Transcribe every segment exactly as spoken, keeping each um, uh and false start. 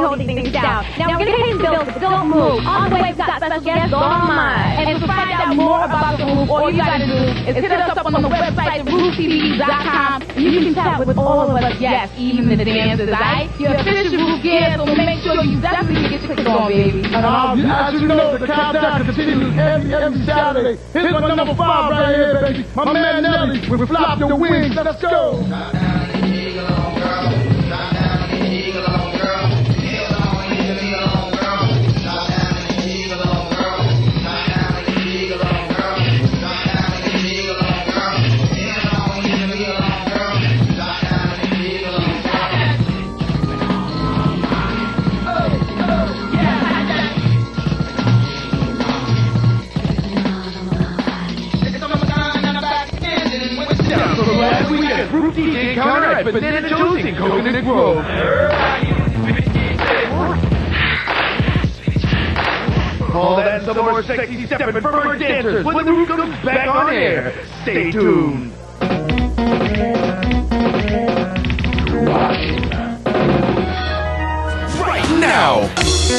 hold these things down. Now we're gonna pay some bills, but don't move. On the way, we've got special guests on mine. And to find out more about the roof, all you gotta do is hit us up on the website, the roof t v dot com. You can chat with all of us, yes, even the dancers, right? You're official roof gear, so make sure you definitely get your clicks on, baby. And um, as you know, the countdown continues every, every Saturday. Here's my number five right here, baby. My man Nelly with Flop Your Wings. Let's go. Roof D J Counter at Banana Joe's in Coconut Grove. All that some more sexy stepping from our dancers when the roof comes back on air. Stay tuned. Right now.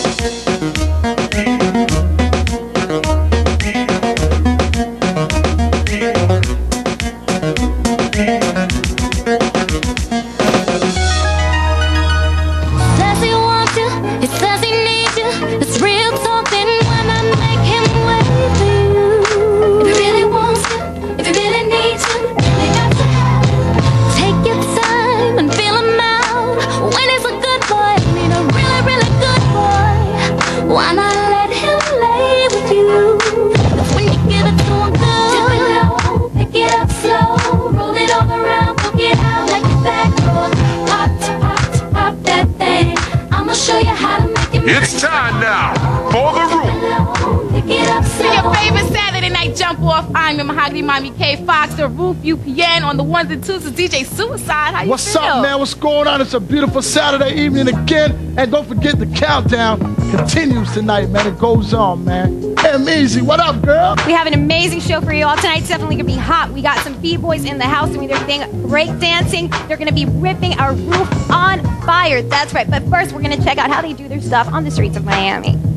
It's time now for the roof. For your favorite Saturday night jump off, I'm your Mahogany Mommy K Fox, the Roof U P N on the ones and twos is D J Suicide. How you What's feel? up, man? What's going on? It's a beautiful Saturday evening again. And don't forget the countdown continues tonight, man. It goes on, man. Hey, Easy, what up, girl? We have an amazing show for you all. Tonight's definitely going to be hot. We got some B-boys in the house doing their thing, break dancing. They're going to be ripping our roof on fire. That's right. But first, we're going to check out how they do their stuff on the streets of Miami.